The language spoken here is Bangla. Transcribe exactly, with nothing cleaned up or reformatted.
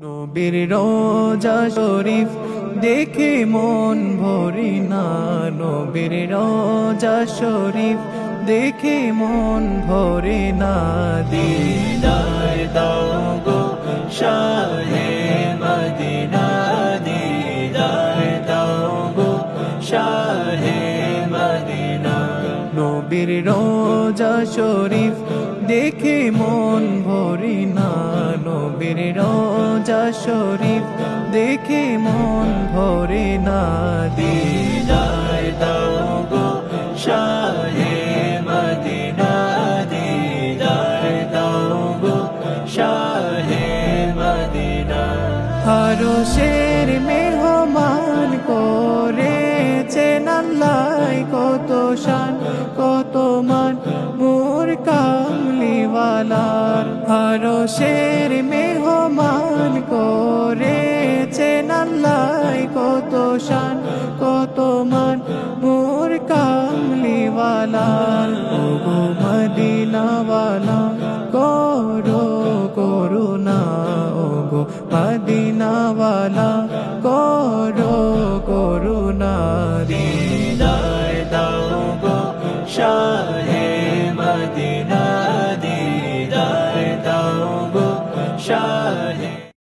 নবীর রোজা শরীফ দেখে মন ভরে না, নবীর রোজা শরীফ দেখে মন ভরে না। দিদার দাও গো শাহে মদিনা, দিদার দাও গো শাহে মদিনা। নবীর রোজা শরীফ দেখে মন ভরে না, নবীর রোজা শরীফ দেখে মন ভরে না। দিদার দাও গো শাহে মদিনা, দিদার দাও গো শাহে মদিনা। আরশের মেহমান করেছেন আল্লাহ, কত শান কত মান মোর কামলিওয়ালার। আরশের মেহমান করেছেন আল্লাহ, কত শান কত মান মোর কামলিওয়ালার। ওগো মদিনাওয়ালা করো করুণা, ওগো মদিনাওয়ালা করো করুণা। দিদার দাও গো শাহ